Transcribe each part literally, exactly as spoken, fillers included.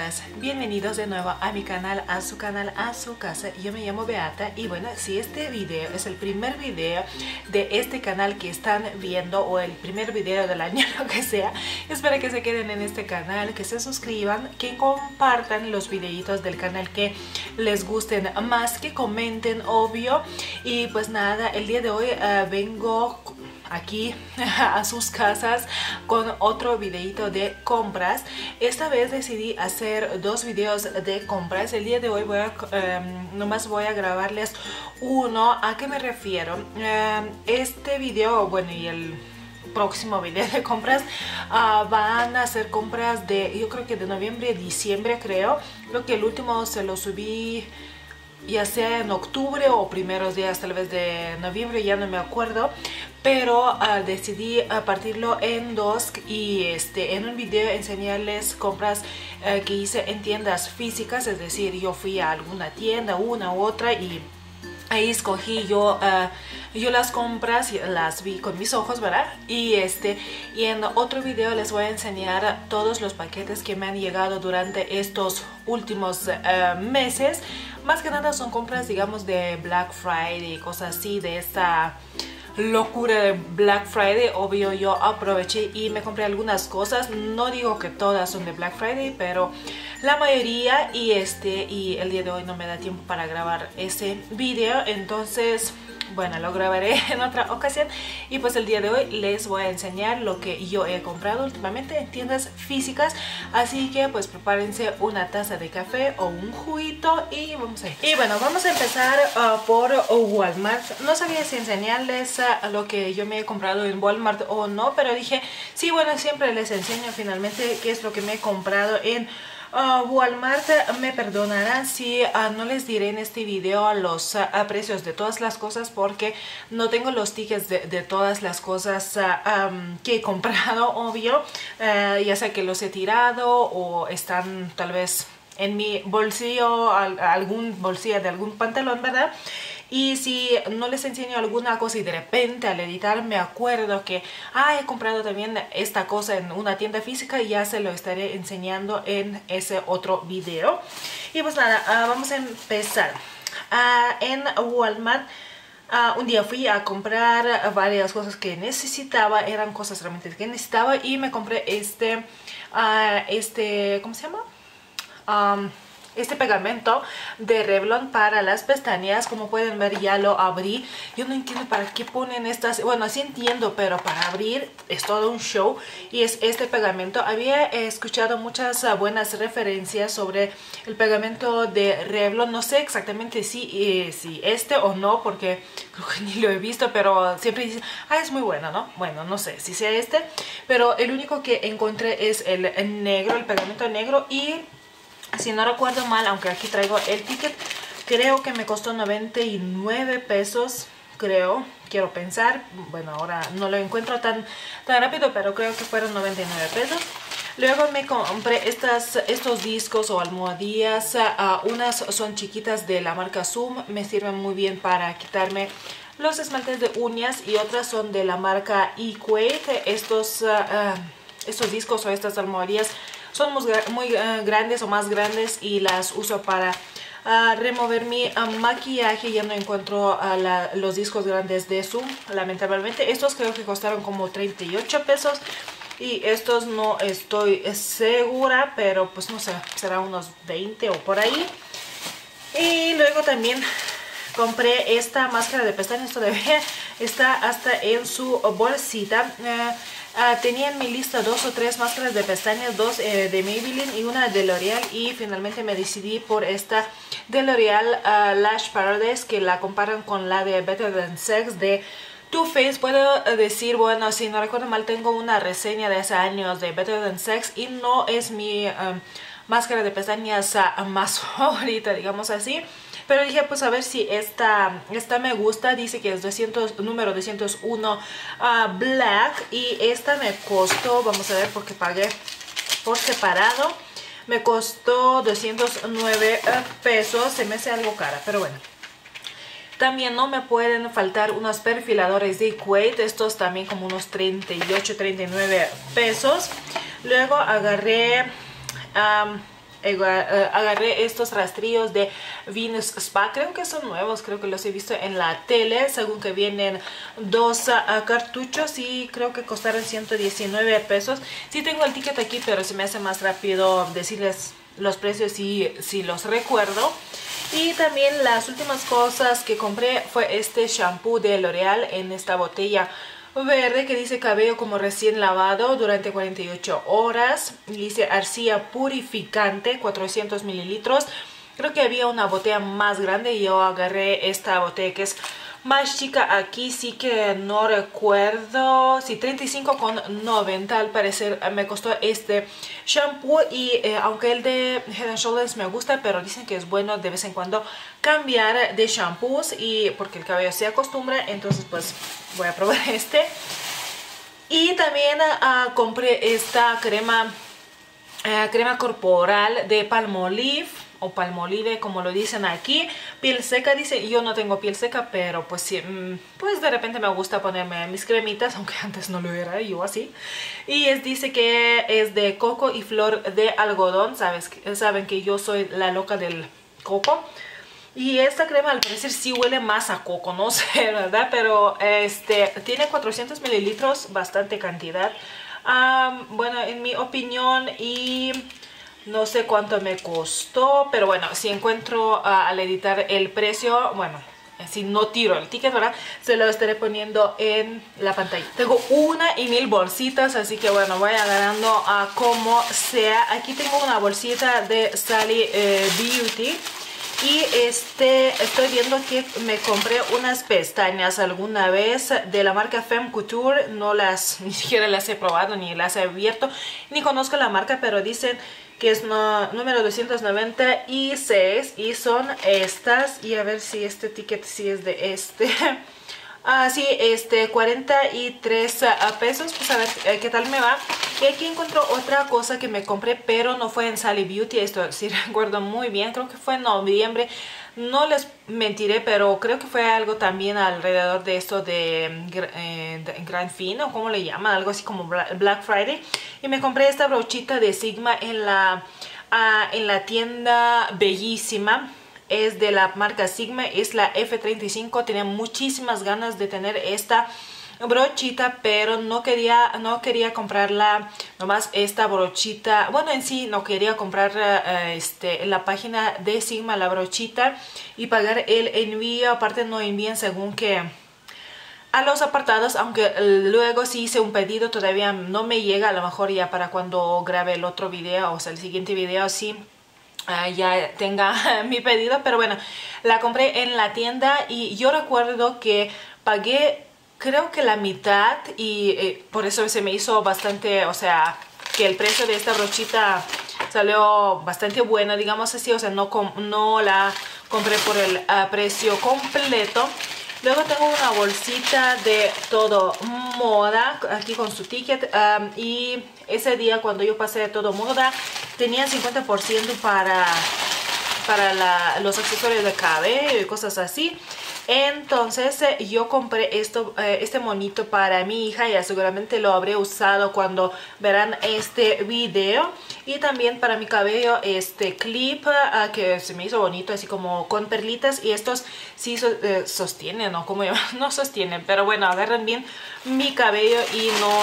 buenas, bienvenidos de nuevo a mi canal, a su canal, a su casa. Yo me llamo Beata y bueno, si este video es el primer video de este canal que están viendo o el primer video del año, lo que sea, espero que se queden en este canal, que se suscriban, que compartan los videitos del canal que les gusten más, que comenten, obvio. Y pues nada, el día de hoy uh, vengo aquí a sus casas con otro videito de compras. Esta vez decidí hacer dos videos de compras. El día de hoy voy a, um, nomás voy a grabarles uno. ¿A qué me refiero? Um, este video, bueno, y el próximo video de compras uh, van a ser compras de, yo creo que de noviembre a diciembre, creo. Creo que el último se lo subí ya sea en octubre o primeros días tal vez de noviembre, ya no me acuerdo, pero uh, decidí uh, partirlo en dos y este en un video enseñarles compras uh, que hice en tiendas físicas, es decir, yo fui a alguna tienda, una u otra, y ahí escogí yo uh, yo las compras, las vi con mis ojos, ¿verdad? Y este y en otro video les voy a enseñar todos los paquetes que me han llegado durante estos últimos uh, meses. Más que nada son compras, digamos, de Black Friday y cosas así, de esta locura de Black Friday. Obvio, yo aproveché y me compré algunas cosas. No digo que todas son de Black Friday, pero la mayoría. Y este y el día de hoy no me da tiempo para grabar ese video, entonces bueno, lo grabaré en otra ocasión. Y pues el día de hoy les voy a enseñar lo que yo he comprado últimamente en tiendas físicas. Así que pues prepárense una taza de café o un juguito y vamos a ir. Y bueno, vamos a empezar uh, por Walmart. No sabía si enseñarles uh, lo que yo me he comprado en Walmart o no, pero dije, sí, bueno, siempre les enseño finalmente qué es lo que me he comprado en Uh, Walmart. Me perdonarán si uh, no les diré en este video los uh, precios de todas las cosas, porque no tengo los tickets de, de todas las cosas uh, um, que he comprado, obvio, uh, ya sea que los he tirado o están tal vez en mi bolsillo, al, algún bolsillo de algún pantalón, ¿verdad? Y si no les enseño alguna cosa y de repente al editar me acuerdo que ah, he comprado también esta cosa en una tienda física, ya se lo estaré enseñando en ese otro video. Y pues nada, uh, vamos a empezar. Uh, en Walmart uh, un día fui a comprar varias cosas que necesitaba, eran cosas realmente que necesitaba, y me compré este, uh, este, ¿cómo se llama? Um, este pegamento de Revlon para las pestañas. Como pueden ver, ya lo abrí. Yo no entiendo para qué ponen estas, bueno, sí entiendo, pero para abrir es todo un show. Y es este pegamento. Había escuchado muchas buenas referencias sobre el pegamento de Revlon. No sé exactamente si, eh, si este o no, porque creo que ni lo he visto, pero siempre dicen, ah, es muy bueno, ¿no? Bueno, no sé si sea este, pero el único que encontré es el negro, el pegamento negro. Y si no recuerdo mal, aunque aquí traigo el ticket, creo que me costó noventa y nueve pesos, creo, quiero pensar. Bueno, ahora no lo encuentro tan, tan rápido, pero creo que fueron noventa y nueve pesos. Luego me compré estas, estos discos o almohadillas. Uh, unas son chiquitas de la marca Zoom, me sirven muy bien para quitarme los esmaltes de uñas, y otras son de la marca Equate. Estos, uh, uh, estos discos o estas almohadillas son muy, muy uh, grandes o más grandes, y las uso para uh, remover mi uh, maquillaje. Ya no encuentro uh, la, los discos grandes de Zoom, lamentablemente. Estos creo que costaron como treinta y ocho pesos, y estos no estoy segura, pero pues no sé, será unos veinte o por ahí. Y luego también compré esta máscara de pestañas, todavía está hasta en su bolsita. Uh, Uh, tenía en mi lista dos o tres máscaras de pestañas, dos eh, de Maybelline y una de L'Oreal, y finalmente me decidí por esta de L'Oreal uh, Lash Paradise, que la comparan con la de Better Than Sex de Too Faced. Puedo decir, bueno, si no recuerdo mal, tengo una reseña de hace años de Better Than Sex y no es mi um, máscara de pestañas uh, más favorita, digamos así. Pero dije, pues a ver si esta, esta me gusta. Dice que es doscientos, número doscientos uno uh, Black. Y esta me costó, vamos a ver porque pagué por separado. Me costó doscientos nueve pesos. Se me hace algo cara, pero bueno. También no me pueden faltar unos perfiladores de Equate. Estos también como unos treinta y ocho, treinta y nueve pesos. Luego agarré... Um, agarré estos rastrillos de Venus Spa. Creo que son nuevos, creo que los he visto en la tele, según que vienen dos uh, cartuchos y creo que costaron ciento diecinueve pesos. Sí tengo el ticket aquí, pero se me hace más rápido decirles los precios si, si los recuerdo. Y también las últimas cosas que compré fue este shampoo de L'Oreal en esta botella verde que dice cabello como recién lavado durante cuarenta y ocho horas. Dice arcilla purificante, cuatrocientos mililitros. Creo que había una botella más grande y yo agarré esta botella que es más chica. Aquí sí que no recuerdo, sí, treinta y cinco con noventa al parecer me costó este shampoo. Y eh, aunque el de Head and Shoulders me gusta, pero dicen que es bueno de vez en cuando cambiar de shampoos y porque el cabello se acostumbra, entonces pues voy a probar este. Y también uh, compré esta crema uh, crema corporal de Palmolive o Palmolive, como lo dicen aquí. Piel seca, dice. Yo no tengo piel seca, pero pues sí, pues de repente me gusta ponerme mis cremitas, aunque antes no lo era, yo así. Y es, dice que es de coco y flor de algodón. Sabes, saben que yo soy la loca del coco. Y esta crema al parecer sí huele más a coco, no sé, ¿verdad? Pero este tiene cuatrocientos mililitros, bastante cantidad. Um, bueno, en mi opinión, y no sé cuánto me costó, pero bueno, si encuentro uh, al editar el precio, bueno, si no tiro el ticket, ¿verdad? Se lo estaré poniendo en la pantalla. Tengo una y mil bolsitas, así que bueno, voy agarrando a uh, como sea. Aquí tengo una bolsita de Sally eh, Beauty. Y este, estoy viendo que me compré unas pestañas alguna vez de la marca Femme Couture. No las, ni siquiera las he probado, ni las he abierto, ni conozco la marca, pero dicen que es no, número doscientos noventa y seis y son estas. Y a ver si este ticket sí es de este. Ah, sí, este, cuarenta y tres pesos, pues a ver eh, qué tal me va. Y aquí encuentro otra cosa que me compré, pero no fue en Sally Beauty, esto sí recuerdo muy bien, creo que fue en noviembre. No les mentiré, pero creo que fue algo también alrededor de esto de, eh, de Grand Fin, o como le llaman, algo así como Black Friday. Y me compré esta brochita de Sigma en la, uh, en la tienda Bellísima. Es de la marca Sigma, es la F treinta y cinco. Tenía muchísimas ganas de tener esta brochita, pero no quería no quería comprarla nomás esta brochita. Bueno, en sí no quería comprar uh, este, en la página de Sigma la brochita y pagar el envío. Aparte no envían según que a los apartados, aunque luego sí hice un pedido, todavía no me llega. A lo mejor ya para cuando grabe el otro video, o sea el siguiente video, sí Uh, ya tenga mi pedido. Pero bueno, la compré en la tienda y yo recuerdo que pagué creo que la mitad y eh, por eso se me hizo bastante, o sea, que el precio de esta brochita salió bastante buena, digamos así. O sea, no, no la compré por el uh, precio completo. Luego tengo una bolsita de Todo Moda, aquí con su ticket. Um, y ese día cuando yo pasé de Todo Moda, tenía cincuenta por ciento para, para la, los accesorios de cabello y cosas así. Entonces eh, yo compré esto, eh, este monito para mi hija. Ya seguramente lo habré usado cuando verán este video. Y también para mi cabello este clip uh, que se me hizo bonito, así como con perlitas. Y estos sí so, eh, sostienen, ¿no? Como no sostienen, pero bueno, agarran bien mi cabello y no,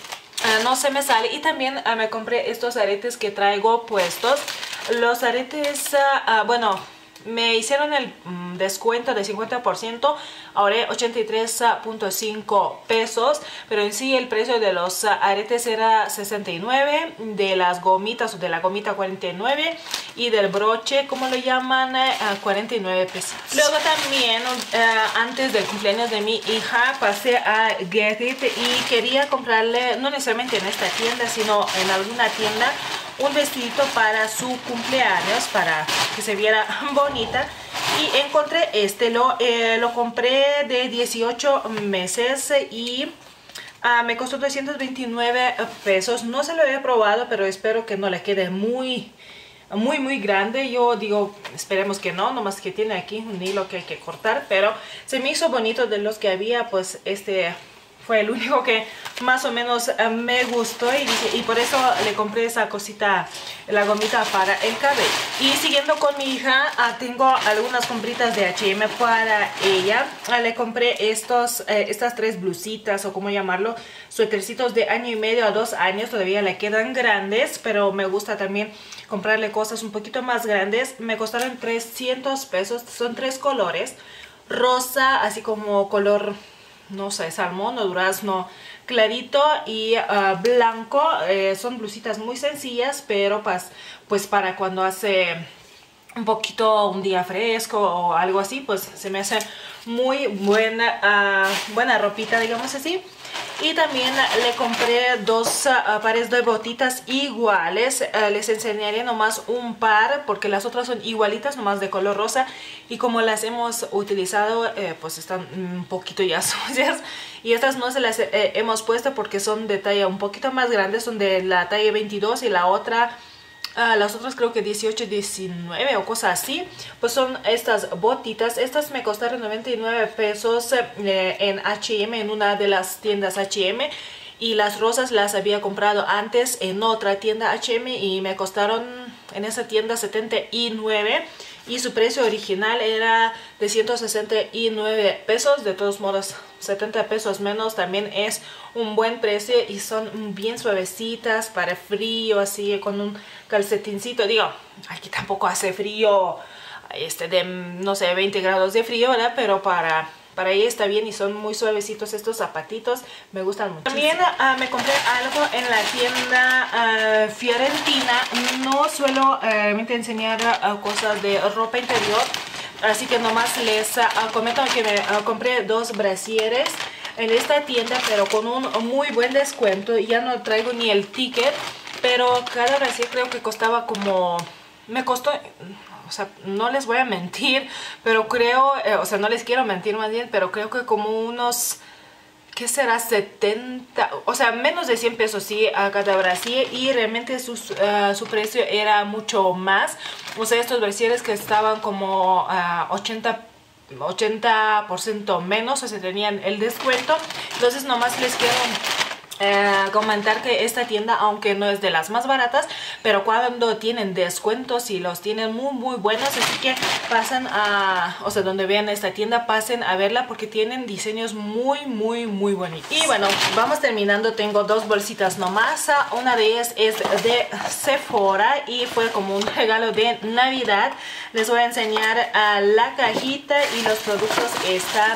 uh, no se me sale. Y también uh, me compré estos aretes que traigo puestos. Los aretes, uh, uh, bueno, me hicieron el mm, descuento de cincuenta por ciento, ahorré ochenta y tres punto cinco pesos, pero en sí el precio de los uh, aretes era sesenta y nueve, de las gomitas o de la gomita cuarenta y nueve y del broche, como lo llaman, uh, cuarenta y nueve pesos. Luego también uh, antes del cumpleaños de mi hija pasé a Get It y quería comprarle, no necesariamente en esta tienda, sino en alguna tienda, un vestidito para su cumpleaños, para que se viera bonita. Y encontré este, lo, eh, lo compré de dieciocho meses y uh, me costó doscientos veintinueve pesos. No se lo había probado, pero espero que no le quede muy, muy, muy grande. Yo digo, esperemos que no, nomás que tiene aquí un hilo que hay que cortar, pero se me hizo bonito. De los que había, pues este fue el único que más o menos uh, me gustó y, dije, y por eso le compré esa cosita, la gomita para el cabello. Y siguiendo con mi hija, uh, tengo algunas compritas de H y M para ella. Uh, le compré estos, uh, estas tres blusitas o como llamarlo, suétercitos de año y medio a dos años. Todavía le quedan grandes, pero me gusta también comprarle cosas un poquito más grandes. Me costaron trescientos pesos, son tres colores. Rosa, así como color, no sé, salmón o durazno clarito y uh, blanco. Eh, son blusitas muy sencillas, pero pues, pues para cuando hace un poquito un día fresco o algo así, pues se me hace muy buena, uh, buena ropita, digamos así. Y también le compré dos uh, pares de botitas iguales. Uh, les enseñaré nomás un par porque las otras son igualitas, nomás de color rosa. Y como las hemos utilizado, eh, pues están un poquito ya sucias. Y estas no se las eh, hemos puesto porque son de talla un poquito más grandes. Son de la talla veintidós y la otra... Uh, las otras creo que dieciocho, diecinueve o cosas así. Pues son estas botitas. Estas me costaron noventa y nueve pesos eh, en H y M, en una de las tiendas H y M. Y las rosas las había comprado antes en otra tienda H y M y me costaron en esa tienda setenta y nueve. Y su precio original era de ciento sesenta y nueve pesos. De todos modos, setenta pesos menos también es un buen precio. Y son bien suavecitas para frío, así con un calcetincito. Digo, aquí tampoco hace frío, este de, no sé, veinte grados de frío, ¿verdad? Pero para... Para ella está bien y son muy suavecitos estos zapatitos. Me gustan mucho. También uh, me compré algo en la tienda uh, Fiorentina. No suelo uh, realmente enseñar uh, cosas de ropa interior. Así que nomás les uh, comento que me uh, compré dos brasieres en esta tienda, pero con un muy buen descuento. Ya no traigo ni el ticket, pero cada brasier creo que costaba como... Me costó... O sea, no les voy a mentir, pero creo, eh, o sea, no les quiero mentir más bien, pero creo que como unos, ¿qué será? setenta, o sea, menos de cien pesos, sí, a cada brasier. Y realmente sus, uh, su precio era mucho más. O sea, estos brasieres que estaban como uh, ochenta por ciento menos, o sea, tenían el descuento. Entonces, nomás les quiero... Eh, comentar que esta tienda, aunque no es de las más baratas, pero cuando tienen descuentos y los tienen muy muy buenos, así que pasen a, o sea, donde vean esta tienda, pasen a verla porque tienen diseños muy muy muy bonitos. Y bueno, vamos terminando. Tengo dos bolsitas nomás. Una de ellas es de Sephora y fue como un regalo de Navidad. Les voy a enseñar a la cajita y los productos están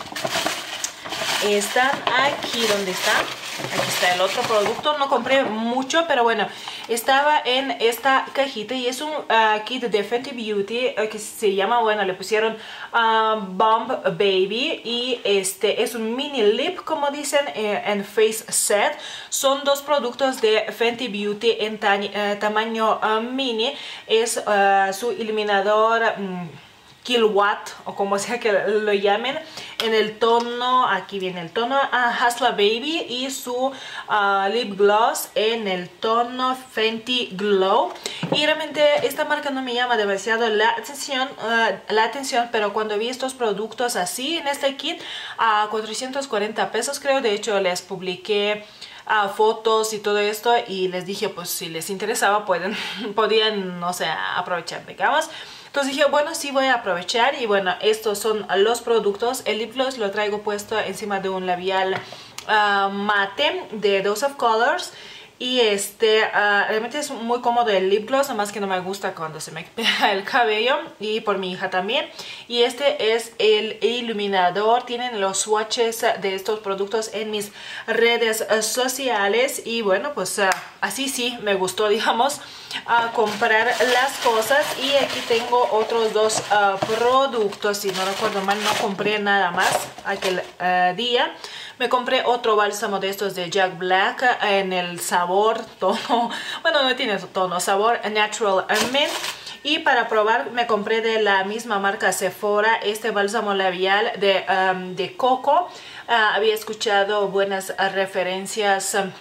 están aquí. ¿Dónde están? Aquí está el otro producto. No compré mucho, pero bueno, estaba en esta cajita y es un uh, kit de Fenty Beauty uh, que se llama, bueno, le pusieron uh, Bomb Baby, y este es un mini lip, como dicen, eh, en face set. Son dos productos de Fenty Beauty en uh, tamaño uh, mini. Es uh, su iluminador um, Kilowatt, o como sea que lo llamen, en el tono, aquí viene el tono uh, Hustler Baby, y su uh, lip gloss en el tono Fenty Glow. Y realmente esta marca no me llama demasiado la atención, uh, la atención pero cuando vi estos productos así en este kit a cuatrocientos cuarenta pesos, creo, de hecho les publiqué Uh, fotos y todo esto y les dije pues si les interesaba pueden, podían, no sé, aprovechar, digamos. Entonces dije, bueno, sí voy a aprovechar. Y bueno, estos son los productos. El lip gloss lo traigo puesto encima de un labial uh, mate de Dose of Colors. Y este, uh, realmente es muy cómodo el lip gloss, nomás que no me gusta cuando se me pega el cabello, y por mi hija también. Y este es el iluminador. Tienen los swatches de estos productos en mis redes uh, sociales. Y bueno, pues uh, así sí me gustó, digamos, uh, comprar las cosas. Y aquí tengo otros dos uh, productos. Si no recuerdo mal, no compré nada más aquel uh, día. Me compré otro bálsamo de estos de Jack Black en el sabor, tono, bueno, no tiene tono, sabor Natural Mint. Y para probar me compré de la misma marca Sephora este bálsamo labial de, um, de coco. Uh, había escuchado buenas uh, referencias um,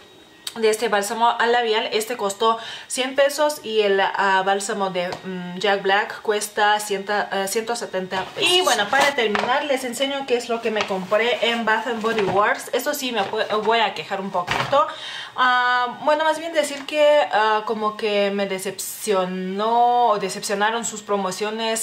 de este bálsamo labial. Este costó cien pesos y el uh, bálsamo de um, Jack Black cuesta ciento setenta pesos. Y bueno, para terminar les enseño qué es lo que me compré en Bath and Body Works. Esto sí me voy a quejar un poquito. Uh, bueno, más bien decir que uh, como que me decepcionó o decepcionaron sus promociones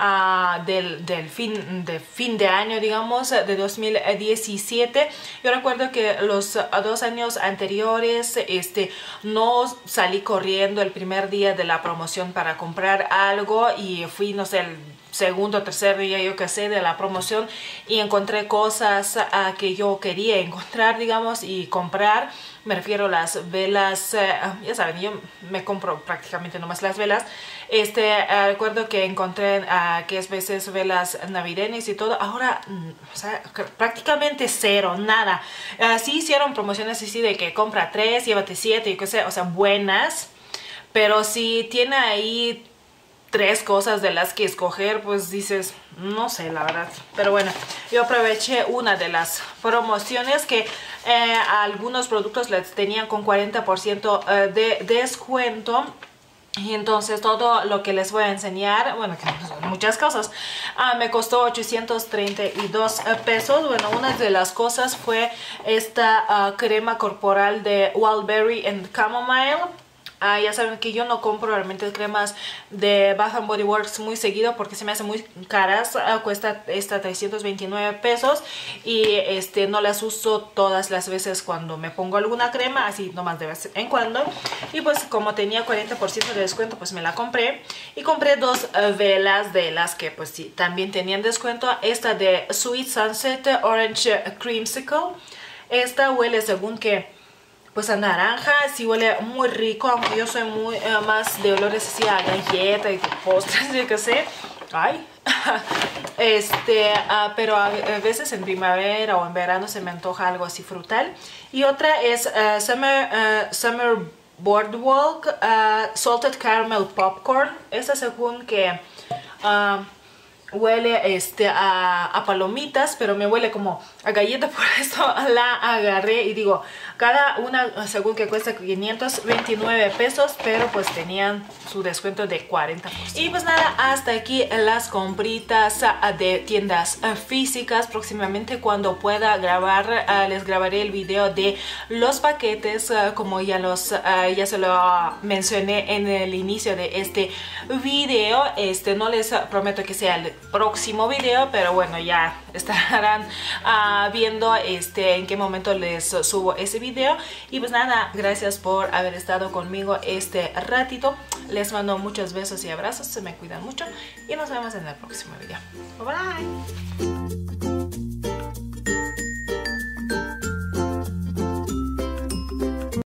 uh, del, del fin, de fin de año, digamos, de dos mil diecisiete. Yo recuerdo que los uh, dos años anteriores Este, no salí corriendo el primer día de la promoción para comprar algo y fui, no sé, el segundo o tercer día, yo qué sé, de la promoción y encontré cosas uh, que yo quería encontrar, digamos, y comprar. Me refiero a las velas, uh, ya saben, yo me compro prácticamente nomás las velas. Este, uh, recuerdo que encontré uh, que es veces velas navideñas y todo. Ahora, mm, o sea, prácticamente cero, nada. Uh, sí hicieron promociones así de que compra tres, llévate siete, y qué sé, o sea, buenas. Pero si tiene ahí tres cosas de las que escoger, pues dices, no sé, la verdad. Pero bueno, yo aproveché una de las promociones que eh, algunos productos les tenían con cuarenta por ciento eh, de descuento. Y entonces todo lo que les voy a enseñar, bueno, muchas cosas, uh, me costó ochocientos treinta y dos pesos. Bueno, una de las cosas fue esta uh, crema corporal de Wildberry and Chamomile. Uh, ya saben que yo no compro realmente cremas de Bath and Body Works muy seguido porque se me hacen muy caras. Uh, cuesta esta trescientos veintinueve pesos y este, no las uso todas las veces cuando me pongo alguna crema, así nomás de vez en cuando. Y pues como tenía cuarenta por ciento de descuento, pues me la compré. Y compré dos uh, velas de las que pues sí, también tenían descuento. Esta de Sweet Sunset Orange Creamsicle. Esta huele según que pues a naranja, sí huele muy rico, aunque yo soy muy uh, más de olores así a galleta y postres, yo qué sé. Ay, este, uh, pero a, a veces en primavera o en verano se me antoja algo así frutal. Y otra es uh, Summer, uh, Summer Boardwalk uh, Salted Caramel Popcorn. Esa según que Uh, huele este, a, a palomitas, pero me huele como a galleta, por eso la agarré y digo, cada una según que cuesta quinientos veintinueve pesos, pero pues tenían su descuento de cuarenta por ciento. Y pues nada, hasta aquí las compritas de tiendas físicas. Próximamente cuando pueda grabar, les grabaré el video de los paquetes, como ya, los, ya se lo mencioné en el inicio de este video. Este, no les prometo que sea el próximo video, pero bueno, ya estarán uh, viendo este, en qué momento les subo ese video. Y pues nada, gracias por haber estado conmigo este ratito. Les mando muchos besos y abrazos, se me cuidan mucho y nos vemos en el próximo video. Bye bye.